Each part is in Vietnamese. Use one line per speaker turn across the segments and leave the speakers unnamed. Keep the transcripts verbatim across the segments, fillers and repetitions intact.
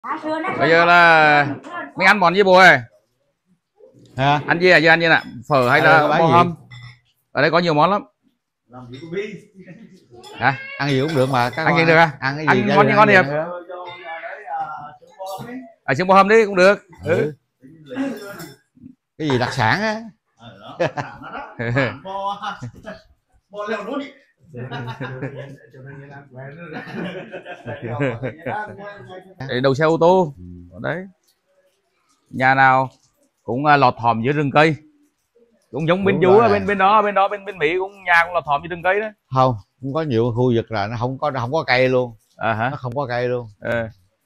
Bây giờ là mình ăn món gì bố ơi?
Hả?
Ăn gì à? Giờ ăn gì nè? Phở hay là bò hâm? Ở đây có nhiều món lắm.
Hả? Ăn gì cũng được mà. Các
ăn gì được à?
Ăn cái
gì? Ăn món gì ngon đẹp? À, trứng bò hâm đi cũng được. Ừ.
Ừ. Cái gì đặc sản á?
Đầu xe ô tô đấy, nhà nào cũng lọt thỏm dưới rừng cây, cũng giống bên chú bên bên đó bên đó bên bên Mỹ cũng nhà cũng lọt thỏm dưới rừng cây đấy.
Không, cũng có nhiều khu vực là nó không có nó không có cây luôn.
À hả?
Nó không có cây luôn.
À.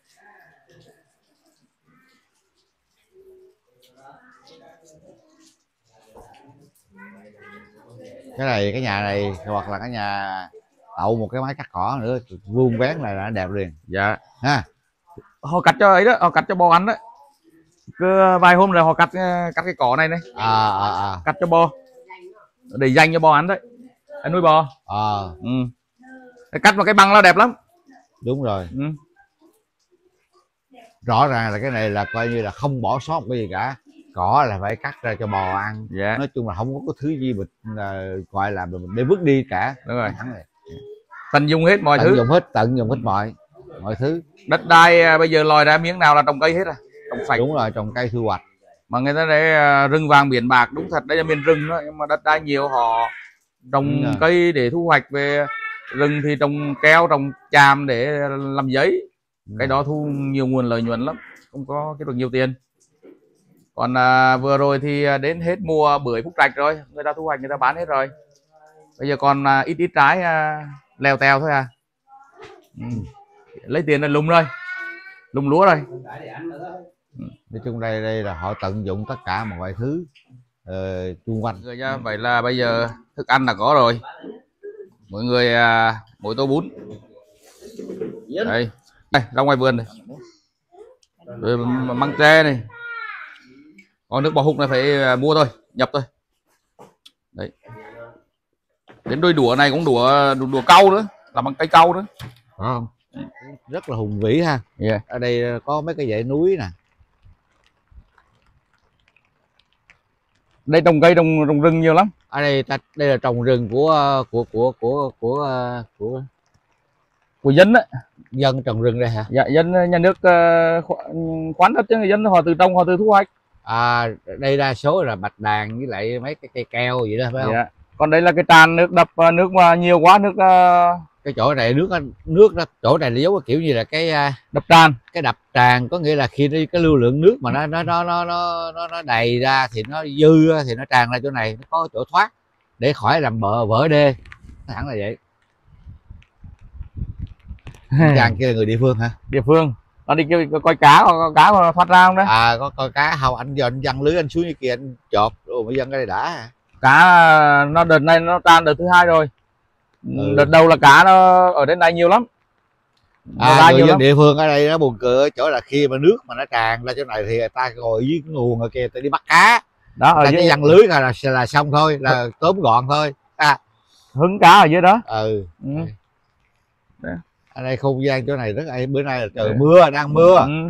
Cái này cái nhà này hoặc là cái nhà đậu một cái máy cắt cỏ nữa vuông vén là đã đẹp liền.
Dạ
ha.
Họ cắt cho ấy đó, họ cắt cho bò ăn đấy, cứ vài hôm rồi họ cắt cắt cái cỏ này này.
À, à, à.
Cắt cho bò để dành cho bò ăn đấy, anh nuôi bò.
À.
Ừ. Cắt vào cái băng nó đẹp lắm.
Đúng rồi.
Ừ.
Rõ ràng là cái này là coi như là không bỏ sót cái gì cả, cỏ là phải cắt ra cho bò ăn.
Dạ.
Nói chung là không có cái thứ gì mình uh, gọi là mình để vứt đi cả.
Đúng rồi. Tận dụng hết mọi
tận
thứ.
Dụng hết tận dụng hết mọi mọi thứ.
Đất đai bây giờ lòi ra miếng nào là trồng cây hết à, trồng sạch.
Đúng rồi, trồng cây thu hoạch.
Mà người ta để rừng vàng biển bạc, đúng thật đây là miền rừng đó, nhưng mà đất đai nhiều họ trồng cây để thu hoạch về rừng thì trồng keo, trồng tràm để làm giấy. Ừ. Cái đó thu nhiều nguồn lợi nhuận lắm, không có cái được nhiều tiền. Còn à, vừa rồi thì đến hết mùa bưởi Phúc Trạch rồi, người ta thu hoạch người ta bán hết rồi. Bây giờ còn à, ít ít trái à, leo teo thôi à. Ừ. Lấy tiền là lùng rồi, lùng lúa rồi.
Ừ. Nói chung đây đây là họ tận dụng tất cả mọi thứ uh, chung quanh.
Người nha, vậy là bây giờ thức ăn là có rồi, mọi người à, mỗi tô bún đây, đây ra ngoài vườn này, rồi măng tre này, còn nước bò húc này phải mua thôi, nhập thôi đấy. Đến đôi đũa này cũng đũa đũa, đũa cau nữa, làm bằng cây cau nữa.
À, rất là hùng vĩ ha.
Yeah.
Ở đây có mấy cái dãy núi nè.
Đây trồng cây trồng trồng rừng nhiều lắm.
Ở đây đây là trồng rừng của của của của của của
của dân đấy.
Dân trồng rừng đây hả?
Dạ, dân nhà nước uh, khoán đất chứ người dân họ tự trồng, họ tự thu hoạch.
À, đây đa số là bạch đàn với lại mấy cái cây keo vậy đó phải không?
Dạ. Còn đây là cái tràn nước đập, nước mà nhiều quá nước uh...
cái chỗ này nước nước đó, chỗ này là giống kiểu như là cái
đập tràn.
Cái đập tràn có nghĩa là khi đi cái lưu lượng nước mà nó nó nó nó nó nó đầy ra thì nó dư thì nó tràn ra chỗ này, nó có chỗ thoát để khỏi làm bờ vỡ đê, hẳn là vậy. Chàng kia là người địa phương hả?
Địa phương. Nó đi kêu coi cá, có cá mà thoát ra không đấy?
À, có coi cá không? Anh giờ anh văng lưới anh xuống như kia anh chộp rồi mới dân cái này đã hả?
Cá nó đợt này nó tràn đợt thứ hai rồi. Ừ. Đợt đầu là cá nó ở đến đây nhiều lắm.
À, người dân lắm. Địa phương ở đây nó buồn cười ở chỗ là khi mà nước mà nó tràn ra chỗ này thì người ta ngồi dưới cái nguồn ở kia ta đi bắt cá đó, ở dưới văng lưới là, là là xong thôi, là tóm gọn thôi. À,
hứng cá ở dưới đó.
Ừ,
ừ.
Ở đây không gian chỗ này rất là, bữa nay là trời Đấy. mưa, đang mưa.
Ừ.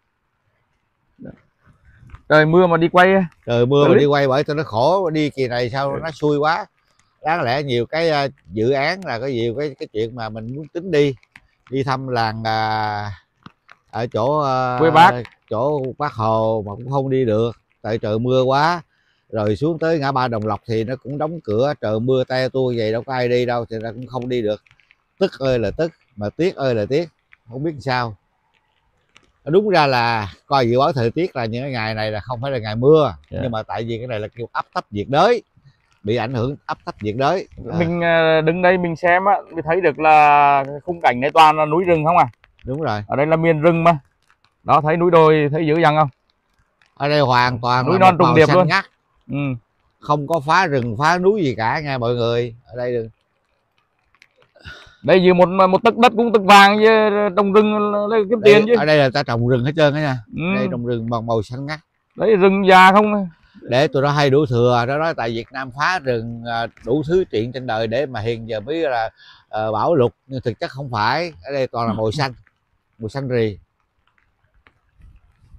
Trời mưa mà đi quay.
Trời mưa mà đi quay bởi tôi nó khổ, đi kỳ này sao nó xui quá. Đáng lẽ nhiều cái uh, dự án là có nhiều cái cái chuyện mà mình muốn tính đi đi thăm làng uh, ở chỗ uh,
quê bác,
chỗ Bác Hồ mà cũng không đi được tại trời mưa quá. Rồi xuống tới ngã ba Đồng Lộc thì nó cũng đóng cửa, trời mưa te tua vậy đâu có ai đi đâu thì nó cũng không đi được. Tức ơi là tức, mà tiếc ơi là tiếc, không biết sao. Đúng ra là coi dự báo thời tiết là những cái ngày này là không phải là ngày mưa. Yeah. Nhưng mà tại vì cái này là kêu áp thấp nhiệt đới, bị ảnh hưởng áp thấp nhiệt đới. À.
Mình đứng đây mình xem á, mình thấy được là khung cảnh này toàn là núi rừng không à.
Đúng rồi,
ở đây là miền rừng mà đó, thấy núi đồi thấy dữ dằn không?
Ở đây hoàn toàn
núi non trùng điệp luôn
ngắt. Ừ. Không có phá rừng phá núi gì cả nha mọi người. Ở đây đừng
đây như một một tấc đất cũng tấc vàng với trồng rừng lấy kiếm tiền chứ.
Ở đây là ta trồng rừng hết trơn đó nha.
Ừ.
Đây trồng rừng bằng màu xanh ngắt.
Đấy rừng già không
để tụi nó hay đủ thừa đó, đó tại Việt Nam phá rừng đủ thứ chuyện trên đời để mà hiện giờ mới là uh, bão lụt, nhưng thực chất không phải. Ở đây toàn là màu xanh, màu xanh rì.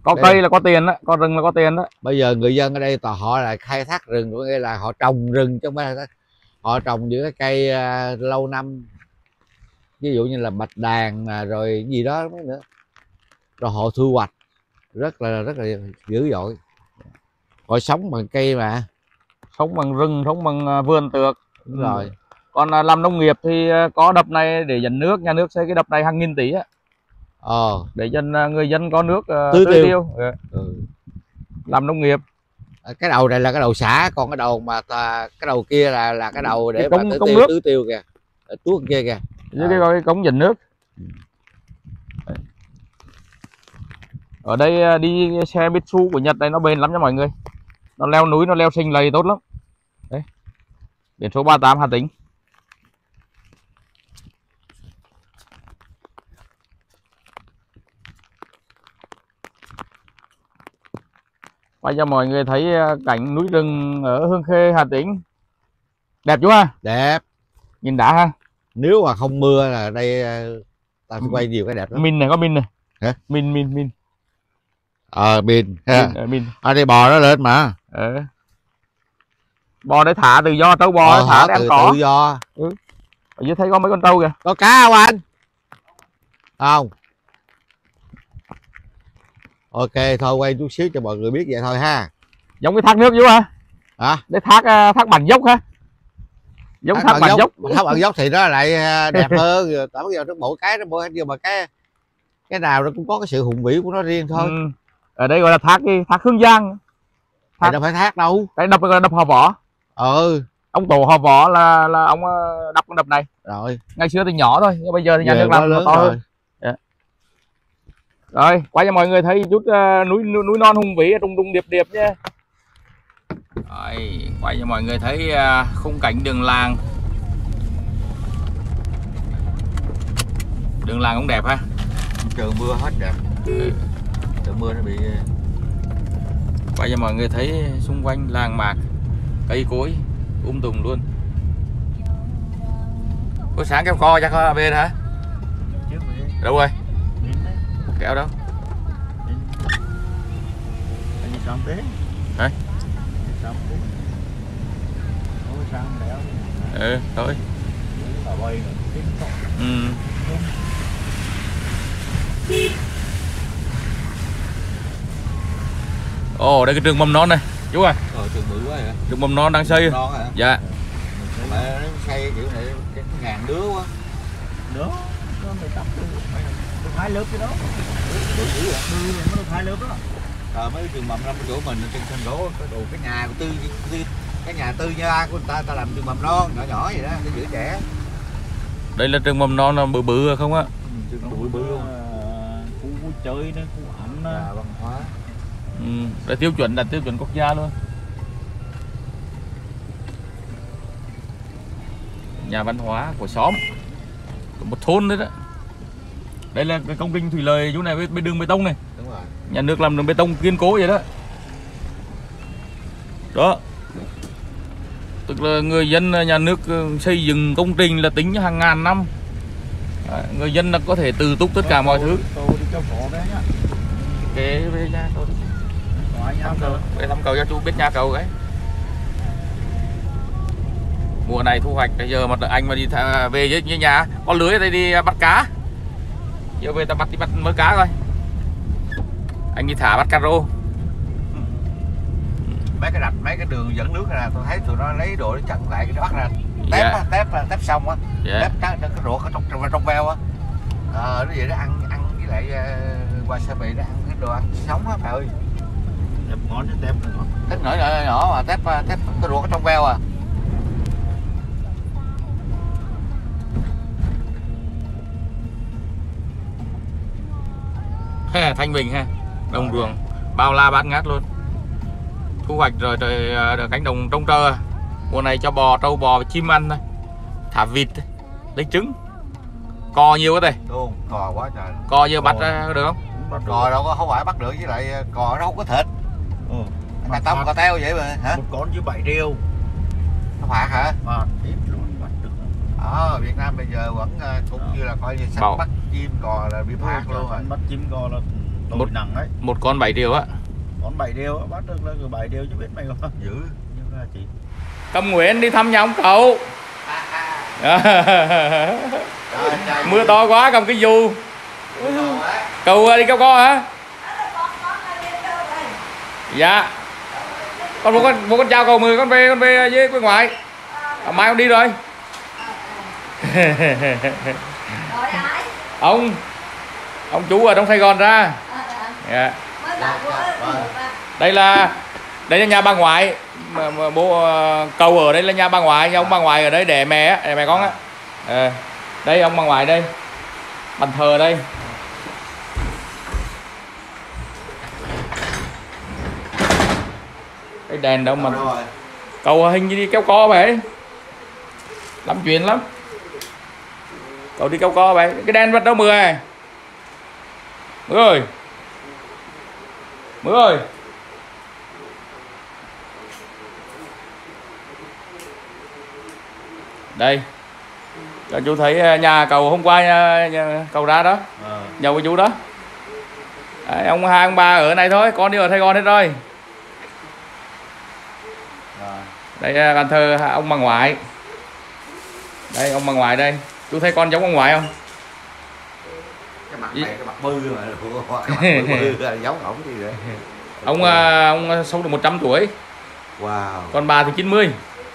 có
Đây.
cây là có tiền đó, có rừng là có tiền đó.
Bây giờ người dân ở đây toàn họ là khai thác rừng, có nghĩa là họ trồng rừng chứ không phải là họ trồng những cái cây uh, lâu năm, ví dụ như là bạch đàn à, rồi gì đó mấy nữa, rồi họ thu hoạch rất là rất là dữ dội. Họ sống bằng cây mà,
sống bằng rừng, sống bằng vườn tược.
đúng rồi.
Còn làm nông nghiệp thì có đập này để dẫn nước, nhà nước xây cái đập này hàng nghìn tỷ á,
ờ
để dân người dân có nước uh,
tưới
tưới
tiêu,
tiêu. Ừ.
Ừ.
Làm nông nghiệp.
Cái đầu này là cái đầu xả, còn cái đầu mà ta, cái đầu kia là là cái đầu để
cái công,
mà tưới
công
tiêu,
nước.
tưới tiêu kìa, tuốt kia kìa,
với cái, cái cống dẫn nước. Ở đây đi xe Mitsu của Nhật này nó bền lắm nha mọi người, nó leo núi, nó leo sinh lầy tốt lắm. Đấy, biển số ba tám Hà Tĩnh. Quay cho mọi người thấy cảnh núi rừng ở Hương Khê, Hà Tĩnh. Đẹp chú ha?
đẹp,
nhìn đã ha.
Nếu mà không mưa là đây ta sẽ quay nhiều cái đẹp lắm.
Min này, có min này.
Hả?
Min min min.
Ờ min
Min, min.
ở đây bò nó lên mà.
Ờ. Bò để thả tự do, trâu bò
ờ,
thả để ăn cỏ.
Tự do.
Ừ. Ở dưới thấy có mấy con trâu kìa.
Có cá không anh? Không. Ok thôi quay chút xíu cho mọi người biết vậy thôi ha.
Giống cái thác nước chú hả?
Hả?
Để thác thác Bản Dốc ha. Giống thác, thác Bản Dốc.
Thác Bản Dốc thì nó lại đẹp hơn. Tại bây giờ nó mỗi cái nó mỗi nhưng mà cái cái nào nó cũng có cái sự hùng vĩ của nó riêng thôi.
Ừ. Ở đây gọi là thác đi, thác Hương Giang.
Thác đâu phải thác đâu.
Cái đập là đập Hò Võ.
Ừ.
Ông tổ Hò Võ là là ông đập con đập này.
Rồi.
Ngày xưa thì nhỏ thôi, nhưng bây giờ thì nhà
Về
nước làm
lớn
to
rồi.
hơn. Yeah. Rồi, quay cho mọi người thấy chút uh, núi núi non hùng vĩ đùng đùng điệp điệp nhé. Rồi, quay cho mọi người thấy uh, khung cảnh đường làng. Đường làng cũng đẹp ha.
Trời mưa hết đẹp.
Ừ.
Trời mưa nó bị.
Quay cho mọi người thấy xung quanh làng mạc, cây cối um tùm luôn. Có sáng kéo co chắc ở bên hả? Đâu rồi? Kéo đâu? Hả? Ừ, thôi. Ừ. Ồ, đây cái trường mầm non này, chú ơi.
Ờ, trường bự quá vậy.
Trường mầm non đang xây.
Non hả?
Dạ.
Mà nó xây kiểu này cái ngàn đứa quá.
Đứa, nó mày tập được hai lớp cái đó. Đứa dữ vậy? Đứa nó được hai lớp đó.
Ờ, mấy trường mầm non chỗ mình trên sân gỗ cái đồ cái nhà của tư, tư cái nhà tư gia của người ta ta làm trường mầm non nhỏ nhỏ vậy đó để giữ trẻ.
Đây là trường mầm non là bự bự không á?
Ừ, trường bự bự luôn.
Khu vui chơi đó, khu ảnh đó.
Nhà văn hóa.
Ừ, đây tiêu chuẩn đặt tiêu chuẩn quốc gia luôn. Nhà văn hóa của xóm, của một thôn đấy đó. Đây là cái công trình thủy lợi chỗ này với, với đường bê tông này.
Đúng rồi.
Nhà nước làm đường bê tông kiên cố vậy đó. Đó. Tức là người dân, nhà nước xây dựng công trình là tính hàng ngàn năm. À, người dân là có thể tự túc tất cả mọi thứ.
Tôi đi cho phỏ đấy nhá.
Kế về nhà tôi. Thăm cầu, về thăm cầu cho chú biết nhà cầu ấy. Mùa này thu hoạch, bây giờ mà anh mà đi về với như nhà có lưới ở đây đi bắt cá. Giờ về ta bắt đi bắt mới cá coi. Anh đi thả bắt cá rô.
Mấy cái rạch, mấy cái đường dẫn nước ra tôi thấy tụi nó lấy đồ để chặn lại cái bắt ra. Tép
Yeah.
á, tép tép xong á.
Yeah.
Tép cái, cái ruột ở trong trong trong veo á. Ờ nó vậy đó ăn ăn với lại uh, wasabi đó ăn cái đồ ăn sống á trời ơi.
Tép ngon chứ tép nữa.
Tép nhỏ nhỏ nhỏ mà tép tép cái ruột ở trong veo à.
Ha, Thanh Bình ha, đồng ruộng bao la bát ngát luôn. Thu hoạch rồi trời, cánh đồng trông trơ. Mùa này cho bò, trâu bò và chim ăn thôi. Thả vịt lấy trứng. Cò nhiều quá đây.
Luôn, cò quá trời.
Cò giờ bắt ra được không?
Cò đâu có không phải bắt được, với lại cò nó không có thịt.
Ừ.
Mà tông cò teo vậy mà hả?
Một con dưới bảy triệu.
Nó phạt hả?
Mà ít luôn bắt được.
Ở Việt Nam bây giờ vẫn cũng như là coi như săn
Bảo.
bắt chim cò là bị phạt luôn rồi.
Bắt chim cò là
một
nặng đấy.
Một con bảy triệu á.
Con bảy triệu á, bắt được là cứ bảy triệu chứ biết mày có giữ. Nhưng là chị
Cầm Nguyễn đi thăm nhà ông cậu. Mưa to quá cầm cái dù. Cậu đi kéo co hả? Dạ. Con một con một con chào cậu mười con về con về với quê ngoại. À, mai con đi rồi. Ông ông chú ở trong Sài Gòn ra. Dạ. Đây là đây là nhà bà ngoại. Mà, mà bố cầu ở đây là nhà bà ngoại, ông bà ngoại ở đây để mẹ á, để mẹ con á. À, đây ông bà ngoại đây, bàn thờ đây. Cái đèn đâu mà cầu hình như đi kéo co vậy, lắm chuyện lắm. Cậu đi kéo co vậy, cái đèn vật đâu Mười à? Mười ơi, Mười ơi. Đây cho chú thấy nhà cầu hôm qua nhà, nhà, cầu ra đó, à. Nhậu với chú đó. Đấy, ông hai ông ba ở này thôi, con đi ở Sài Gòn hết rồi. À. Đây bàn thờ ông bà ngoại. Đây ông bà ngoại đây. Chú thấy con giống ông ngoại không?
Cái mặt này cái mặt bư mà, cái mặt bư là giống ổng gì vậy?
Ông ông sống được một trăm tuổi.
Wow.
Con bà thì chín mươi.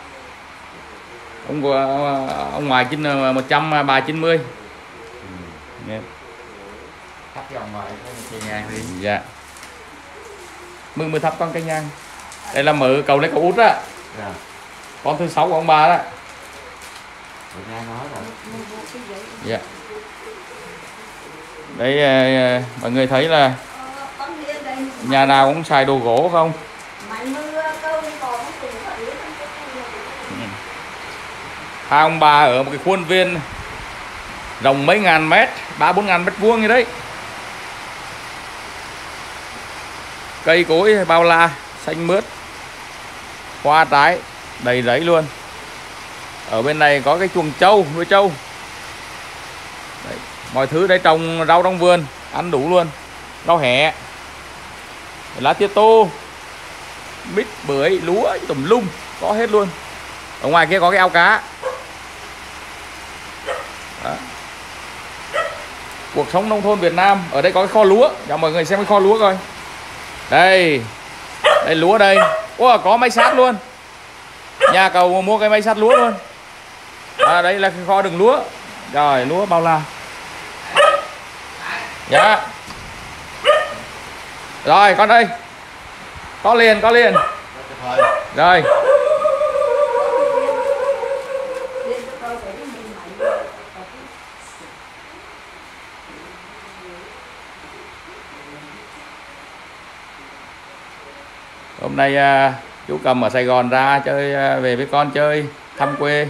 Ông ông ngoài chín một trăm, bà chín mươi. Ừ. Yeah.
Thắp cho ông ngoại cây nhang đi.
Dạ. Mừng mười thắp con cây nhang. Đây là mở cầu lấy cầu út á. Dạ. Con thứ sáu của ông bà đó.
Nghe nói rồi.
Dạ. Đấy mọi người thấy là nhà nào cũng xài đồ gỗ không? Hai ông bà ở một cái khuôn viên rộng mấy ngàn mét, ba bốn ngàn mét vuông như đấy. Cây cối bao la, xanh mướt, hoa trái đầy rẫy luôn. Ở bên này có cái chuồng trâu, nuôi trâu. Đấy, mọi thứ đây trồng rau trong vườn, ăn đủ luôn. Rau hẹ, lá tía tô, mít, bưởi, lúa, tùm lum, có hết luôn. Ở ngoài kia có cái ao cá. Đó. Cuộc sống nông thôn Việt Nam. Ở đây có cái kho lúa, cho mọi người xem cái kho lúa coi. Đây, đây lúa đây. Ủa, có máy sát luôn. Nhà cầu mua cái máy sát lúa luôn. À, đây là cái kho đựng lúa. Rồi, lúa bao la. Dạ. Rồi, con đây. Có liền, có liền. Rồi. Hôm nay à, chú Cầm ở Sài Gòn ra chơi à, về với con chơi thăm quê.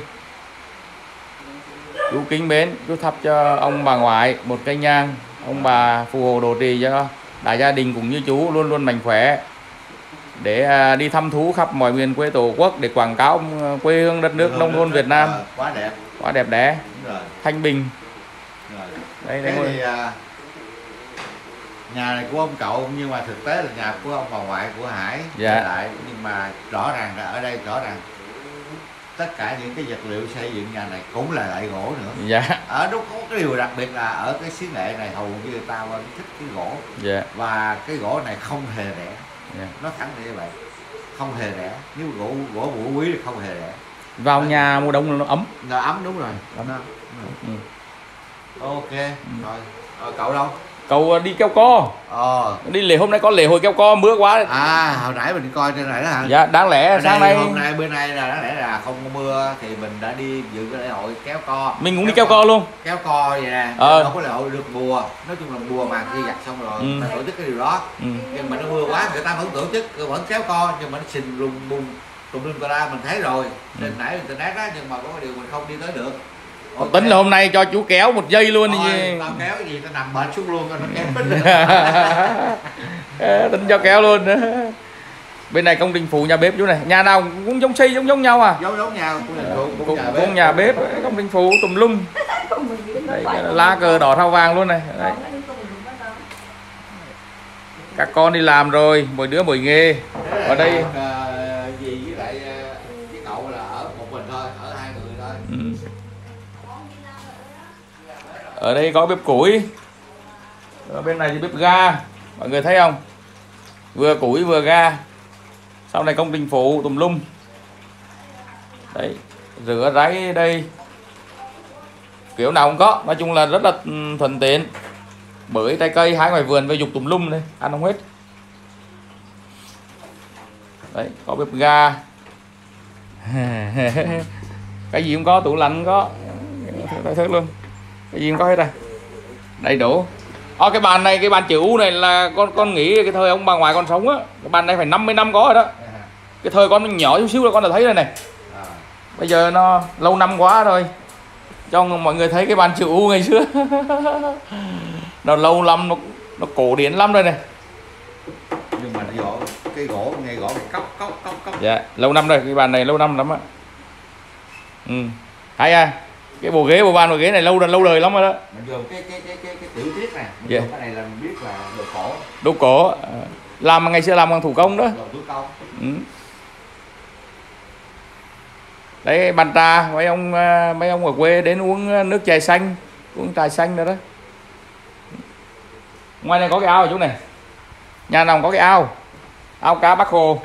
Chú kính mến, chú thắp cho ông bà ngoại một cây nhang. Ông bà phù hộ độ trì cho đại gia đình cũng như chú luôn luôn mạnh khỏe. Để à, đi thăm thú khắp mọi miền quê tổ quốc để quảng cáo quê hương đất nước nông thôn Việt Nam.
Quá đẹp.
Quá đẹp đẽ. Thanh bình.
Rồi.
Đây, đây
thì, à, nhà này của ông cậu nhưng mà thực tế là nhà của ông bà ngoại của Hải.
Dạ.
Lại nhưng mà rõ ràng là ở đây rõ ràng tất cả những cái vật liệu xây dựng nhà này cũng là lại gỗ nữa.
Dạ.
Ở đó có cái điều đặc biệt là ở cái xứ Nghệ này hầu như người ta vẫn thích cái gỗ.
Dạ.
Và cái gỗ này không hề rẻ.
Dạ.
Nó thẳng như vậy, không hề rẻ. Nếu gỗ gỗ vũ quý thì không hề rẻ.
Vào
Đấy.
nhà mùa đông nó ấm.
Nó ấm đúng rồi.
Ấm.
Ừ. Ok. Ừ. Rồi. Rồi cậu đâu?
Cậu đi kéo co.
Ờ.
Đi lễ hôm nay có lễ hội kéo co mưa quá.
À hồi nãy mình coi trên này đó hả?
Dạ đáng lẽ
ở
sáng
đây,
nay
hôm nay bữa nay là đáng lẽ là không có mưa thì mình đã đi dự cái lễ hội kéo co.
Mình cũng kéo đi kéo co luôn.
Kéo co vậy nè.
Ờ.
Không có lễ hội được mùa. Nói chung là mùa mà khi giặt xong rồi ừ. ta tổ chức cái điều đó. Ừ. Nhưng mà nó mưa quá người ta vẫn tổ chức vẫn kéo co nhưng mà nó xình lùng bùng tùm lum tà la mình thấy rồi. Trên ừ. nãy internet đó nhưng mà có cái điều mình không đi tới được.
Okay. Tính là hôm nay cho chú kéo một giây luôn đi.
Tao kéo cái gì tao nằm bệnh xuống luôn nó kéo
tính cho kéo luôn. Bên này công trình phụ nhà bếp chú này, nhà nào cũng giống xây giống giống nhau à?
Giống giống nhau, cũng,
cũng, nhà, bếp. nhà bếp, công trình phụ tùm lum. Đây, lá cờ đỏ thao vàng luôn này. Đấy. Các con đi làm rồi, mỗi đứa mỗi nghề. Ở đây
uh, gì với lại uh, cái cậu là ở một mình thôi, ở hai người thôi.
Ừ. Ở đây có bếp củi. Ở bên này thì bếp ga. Mọi người thấy không? Vừa củi vừa ga. Sau này công trình phụ tùm lum. Đấy, rửa ráy đây. Kiểu nào cũng có, nói chung là rất là thuận tiện. Bưởi trái cây hái ngoài vườn về dục tùm lum đây, ăn không hết. Đấy, có bếp ga. Cái gì cũng có, tủ lạnh cũng có. Thấy thức luôn. Cái gì cũng có hết à. Đầy đủ. Ờ, cái bàn này, cái bàn chữ U này là con con nghĩ cái thời ông bà ngoại con sống á, cái bàn này phải năm mươi năm có rồi đó. Cái thời con nhỏ chút xíu là con đã thấy rồi này. Bây giờ nó lâu năm quá rồi. Cho mọi người thấy cái bàn chữ U ngày xưa. Nó lâu lắm, nó nó cổ điển lắm rồi này.
Nhưng mà cái gỗ, cái gỗ nghe gỗ cốc cốc cốc cốc.
Dạ, lâu năm rồi, cái bàn này lâu năm lắm á. Ừ. Hay à. Cái bộ ghế, bộ bàn, bộ ghế này lâu lâu đời lắm rồi đó.
Mình dùng cái cái cái cái cái tiểu tiết này, mình
Yeah.
dùng cái này là mình biết là đồ cổ.
Đồ cổ. Làm mà ngày xưa làm bằng thủ công đó.
Đồ thủ công.
Ừ. Đấy, bàn trà, mấy ông mấy ông ở quê đến uống nước chè xanh, uống trà xanh nữa đó. Ngoài này có cái ao ở chỗ này. Nhà nào có cái ao. Ao cá Bác Hồ.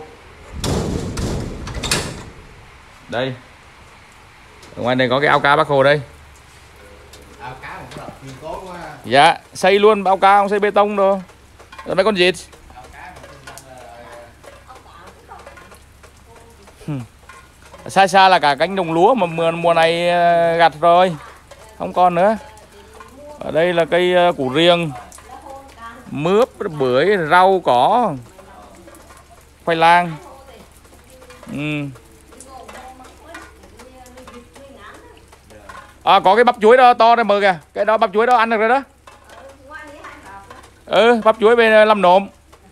Đây. Ở ngoài này có cái ao cá Bác Hồ đây.
Ao cá cũng là kiên cố quá.
Dạ, xây luôn ao cá, không xây bê tông đâu. Rồi mấy con vịt.
Ao cá
Hmm. Xa xa là cả cánh đồng lúa mà mùa mùa này gặt rồi, không còn nữa. Ở đây là cây củ riềng, mướp, bưởi, rau cỏ, khoai lang. Ừ. À, có cái bắp chuối đó to đây mờ kìa, cái đó bắp chuối đó ăn được rồi đó. Ừ, bắp chuối bên làm nộm.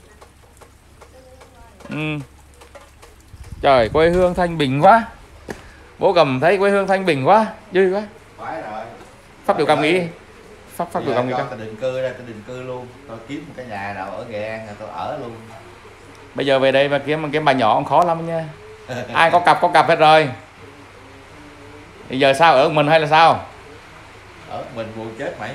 Ừ. Trời, quê hương thanh bình quá. Bố Cầm thấy quê hương thanh bình quá, vui quá.
phải rồi.
Phát biểu cảm nghĩ. Phát phát biểu cảm nghĩ.
Cho tao định cư ra, tao định cư luôn. Tao kiếm một cái nhà nào ở Nghệ An là tao ở luôn.
Bây giờ về đây mà kiếm kiếm bà nhỏ cũng khó lắm nha. Ai có cặp có cặp hết rồi. Bây giờ sao, ở mình hay là sao?
Ở mình buồn chết mày.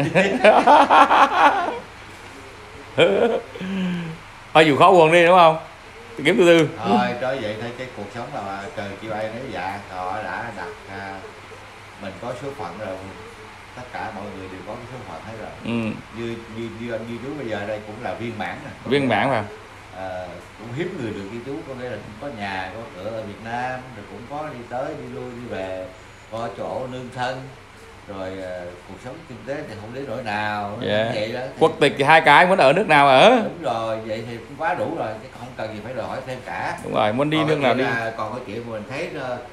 Thôi dù khó buồn đi đúng không? Kiếm từ từ.
Thôi nói vậy thôi, cái cuộc sống là trời kêu ai nói dạ, họ đã đặt à, mình có số phận rồi, tất cả mọi người đều có cái số phận hết rồi.
Ừ.
Như như như anh như chú bây giờ đây cũng là viên mãn nè.
Viên mãn mà.
À, cũng hiếm người được như chú, có nghĩa là cũng có nhà có cửa ở Việt Nam, rồi cũng có đi tới đi lui đi về, có chỗ nương thân, rồi à, cuộc sống kinh tế thì không đến nỗi nào.
Yeah.
Vậy đó.
Quốc tịch thì hai cái, muốn ở nước nào ở.
Đúng rồi, vậy thì cũng quá đủ rồi, chứ không cần gì phải đòi hỏi thêm cả.
Đúng rồi, muốn đi
Còn
nước nào đi.
là, còn cái chuyện mà mình thấy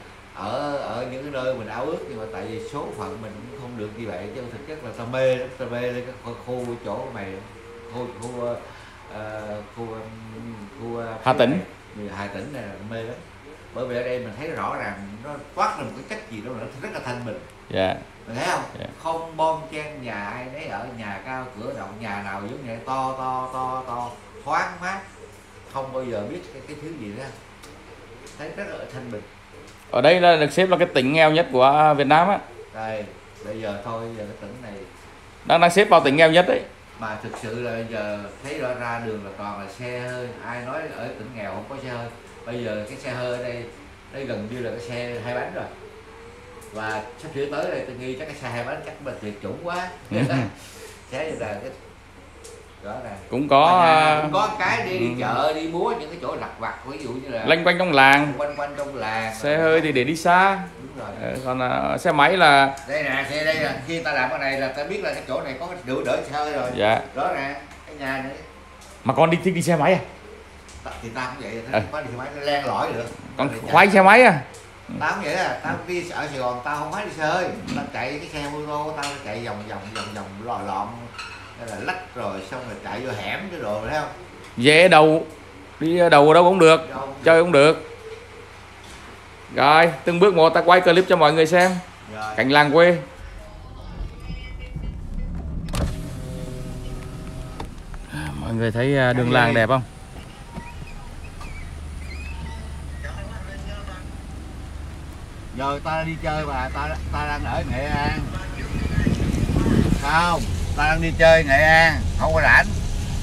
ở ở những cái nơi mình ao ước, nhưng mà tại vì số phận mình cũng không được như vậy, chứ thực chất là tao mê lắm, tao mê lên cái khu, khu chỗ mày, khu khu uh, khu khu
Hà Tĩnh.
Hà Tĩnh này mê lắm, bởi vì ở đây mình thấy rõ ràng nó toát ra một cái cách gì đó nó rất là thanh bình.
Dạ. Yeah.
Mình thấy không?
Yeah.
Không bon chen nhà ai nấy ở, nhà cao cửa rộng, nhà nào giống như to to to to thoáng mát, không bao giờ biết cái, cái thứ gì đó, thấy rất là thanh bình.
Ở đây là được xếp là cái tỉnh nghèo nhất của Việt Nam á.
Đây, bây giờ thôi, giờ cái tỉnh này
đang đang xếp vào tỉnh nghèo nhất đấy.
mà thực sự là giờ thấy rõ ra đường là toàn là xe hơi. Ai nói ở tỉnh nghèo không có xe hơi, bây giờ cái xe hơi ở đây đây gần như là cái xe hai bánh rồi, và sắp sửa tới đây tôi nghi chắc cái xe hai bánh chắc là tuyệt chủng quá. Thế là cái đó là
cũng có
cũng có cái đi, đi chợ đi múa những cái chỗ lặt vặt, ví dụ như là
lanh quanh trong làng,
quanh quanh trong làng.
xe hơi thì để đi xa.
Đúng rồi.
Ờ, còn uh, xe máy là
đây nè, xe đây là khi ta làm cái này là ta biết là cái chỗ này có cái đỡ đỡ xe hơi rồi.
Dạ.
Đó nè, cái nhà này.
Mà con đi thích đi xe máy à?
Thì ta cũng vậy, ta không có đi xe máy nó len lỏi được.
Con khoái xe máy à?
Tao cũng vậy à, tao đi ở Sài Gòn tao không phải đi xe hơi, tao chạy cái xe mô tô, tao chạy vòng vòng vòng vòng lò lọn, là lách rồi xong rồi chạy vô hẻm cái đồ thấy không?
Dễ đầu, đi đầu ở đâu cũng được, đâu, chơi cũng được. Rồi, từng bước một ta quay clip cho mọi người xem. Rồi. Cảnh làng quê. Mọi Mọi người thấy đường làng đẹp không?
Giờ ta đi chơi mà ta ta đang ở Nghệ An. Không, ta đang đi chơi Nghệ An, không có rảnh.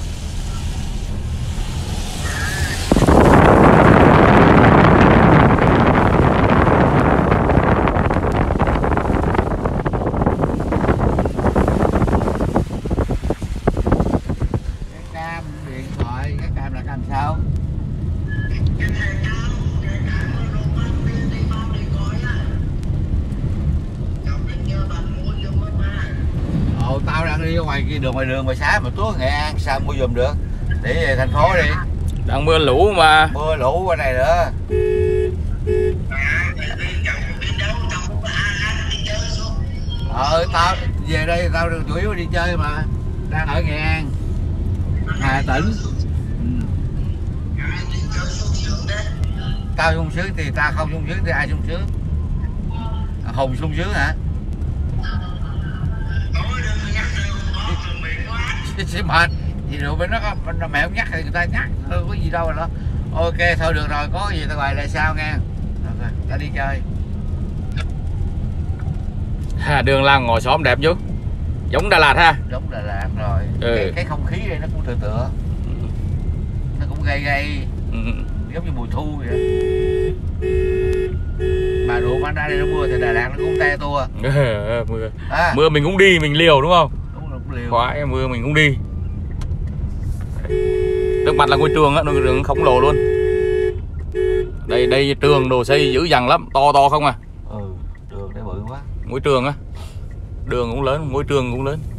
Tao đang đi ngoài kia đường ngoài đường ngoài xá mà tuốt Nghệ An sao mua giùm được, để về thành phố đi.
Đang mưa lũ mà.
Mưa lũ qua này nữa. Ờ tao về đây tao chủ yếu đi chơi mà, đang ở Nghệ An, Hà Tĩnh. Ừ. Tao sung sướng thì tao không sung sướng thì ai sung sướng? Hùng sung sướng hả? Sẽ mệt gì rượu bên nó có mẹ không nhắc thì người ta nhắc thôi, có gì đâu rồi đó. Ok thôi được rồi, có gì tao gọi lại sau nghe. Okay, ta đi chơi.
À, đường làng ngõ xóm đẹp chứ, giống Đà Lạt ha.
Giống Đà Lạt rồi. Ừ. Cái, cái không khí đây nó cũng tựa tựa, nó cũng gây gây, ừ. Giống như mùa thu vậy. Mà rượu mang ra đây nó mưa thì Đà Lạt nó cũng te tua.
Mưa à. Mưa mình cũng đi, mình liều đúng không?
Liều.
Khoái mưa mình cũng đi. Trước mặt là ngôi trường á, ngôi trường khổng lồ luôn. Đây đây trường đồ xây dữ dằn lắm, to to không à.
Ừ, trường đây bự quá.
Ngôi trường á, đường cũng lớn, ngôi trường cũng lớn.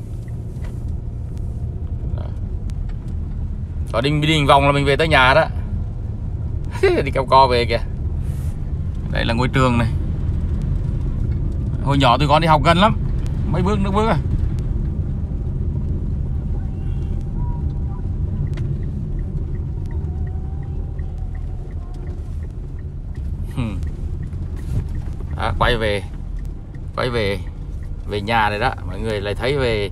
Rồi đi đi vòng là mình về tới nhà đó. Đi kéo co về kìa. Đây là ngôi trường này. Hồi nhỏ tôi con đi học gần lắm, mấy bước nước bước à. Đó, quay về quay về về nhà này đó, mọi người lại thấy về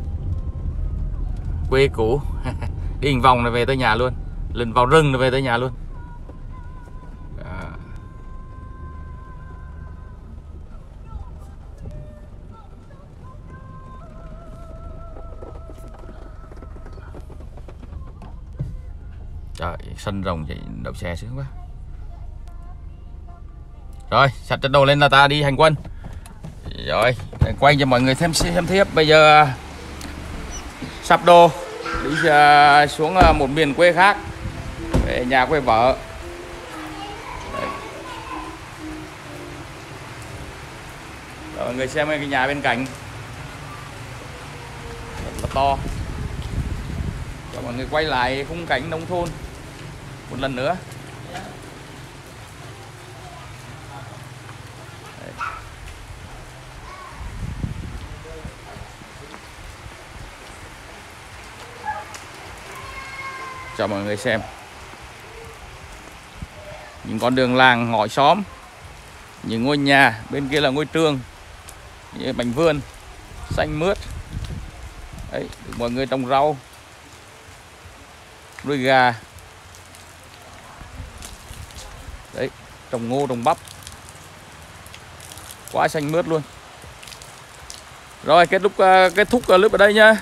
quê cũ. Đi một vòng này về tới nhà luôn, lần vào rừng rồi về tới nhà luôn. Đó. Trời, sân rồng chạy đậu xe sướng quá. Rồi, sạch chất đồ lên là ta đi hành quân. Rồi, quay cho mọi người xem xem tiếp. Bây giờ sắp đồ đi uh, xuống uh, một miền quê khác, về nhà quê vợ. Đấy. Rồi, mọi người xem cái nhà bên cạnh rất là to. Cho mọi người quay lại khung cảnh nông thôn một lần nữa. Cho mọi người xem những con đường làng ngõ xóm, những ngôi nhà, bên kia là ngôi trường, những mảnh vườn xanh mướt. Đấy, mọi người trồng rau, nuôi gà. Đấy, trồng ngô, trồng bắp, quá xanh mướt luôn. Rồi kết thúc kết thúc clip ở đây nhá.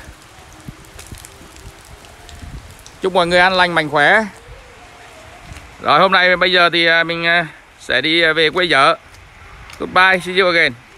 Chúc mọi người an lành mạnh khỏe. Rồi hôm nay bây giờ thì mình sẽ đi về quê vợ. Goodbye, see you again.